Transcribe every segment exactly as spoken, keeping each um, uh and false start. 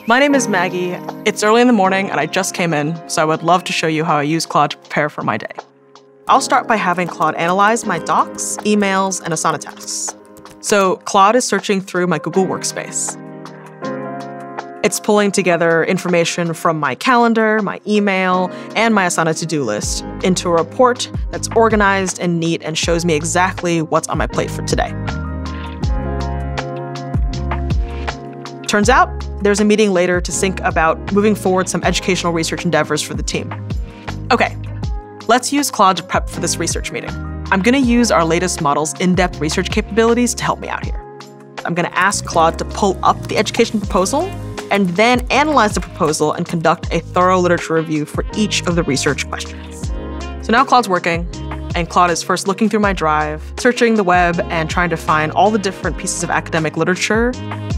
My name is Maggie. It's early in the morning and I just came in, so I would love to show you how I use Claude to prepare for my day. I'll start by having Claude analyze my docs, emails, and Asana tasks. So Claude is searching through my Google Workspace. It's pulling together information from my calendar, my email, and my Asana to-do list into a report that's organized and neat and shows me exactly what's on my plate for today. Turns out, there's a meeting later to think about moving forward some educational research endeavors for the team. Okay, let's use Claude to prep for this research meeting. I'm going to use our latest model's in-depth research capabilities to help me out here. I'm going to ask Claude to pull up the education proposal and then analyze the proposal and conduct a thorough literature review for each of the research questions. So now Claude's working, and Claude is first looking through my drive, searching the web, and trying to find all the different pieces of academic literature.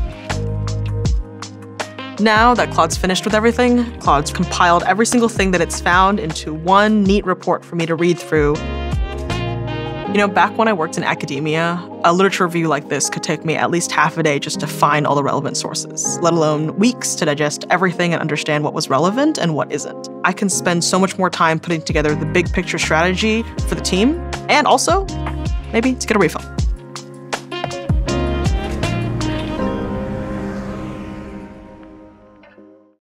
Now that Claude's finished with everything, Claude's compiled every single thing that it's found into one neat report for me to read through. You know, back when I worked in academia, a literature review like this could take me at least half a day just to find all the relevant sources, let alone weeks to digest everything and understand what was relevant and what isn't. I can spend so much more time putting together the big picture strategy for the team, and also, maybe to get a refill.